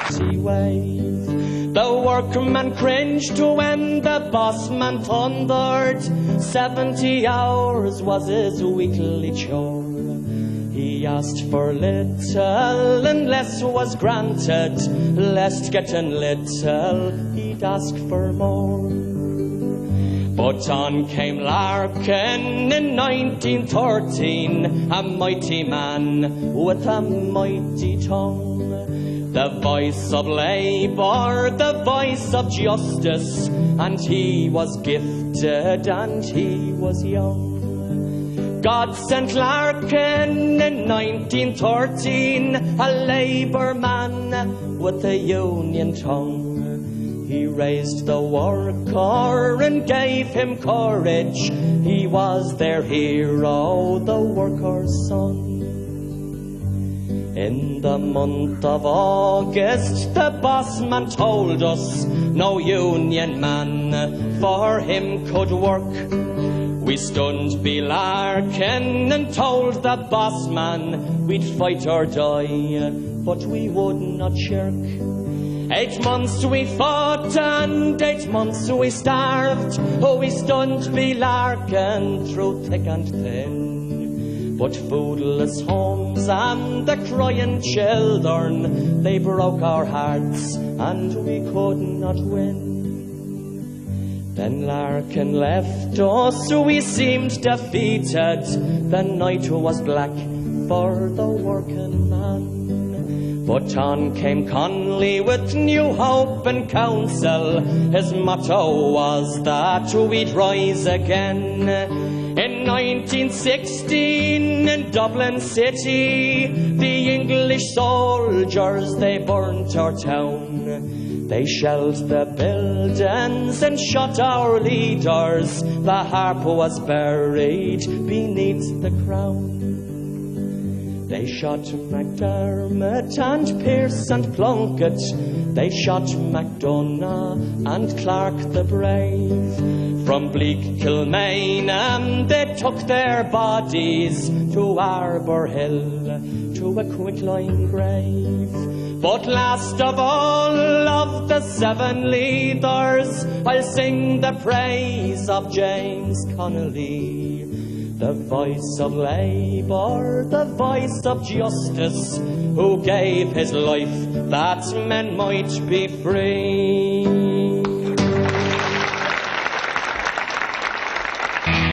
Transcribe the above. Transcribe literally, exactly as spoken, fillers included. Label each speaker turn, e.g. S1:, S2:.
S1: dirty wave. The workman cringed when the boss man thundered. Seventy hours was his weekly chore. He asked for little and less was granted, lest getting little he'd ask for more. But on came Larkin in nineteen thirteen, a mighty man with a mighty tongue. The voice of labour, the voice of justice, and he was gifted and he was young. God sent Larkin in nineteen thirteen, a labour man with a union tongue. He raised the worker and gave him courage. He was their hero, the worker's son. In the month of August, the boss man told us no union man for him could work. We stood by Larkin and told the boss man we'd fight or die, but we would not shirk. Eight months we fought and eight months we starved. Oh, we stood by Larkin through thick and thin. But foodless homes and the crying children, they broke our hearts and we could not win. Then Larkin left us, we seemed defeated. The night was black for the working man. But on came Conley with new hope and counsel. His motto was that we'd rise again. In nineteen sixteen, in Dublin City, the English soldiers, they burnt our town. They shelled the buildings and shot our leaders. The harp was buried beneath the crown. They shot MacDermot and Pearse and Plunkett. They shot MacDonough and Clark the Brave. From bleak Kilmainham they took their bodies to Arbour Hill, to a quicklime grave. But last of all of the seven leaders, I'll sing the praise of James Connolly. The voice of labour, the voice of justice, who gave his life that men might be free.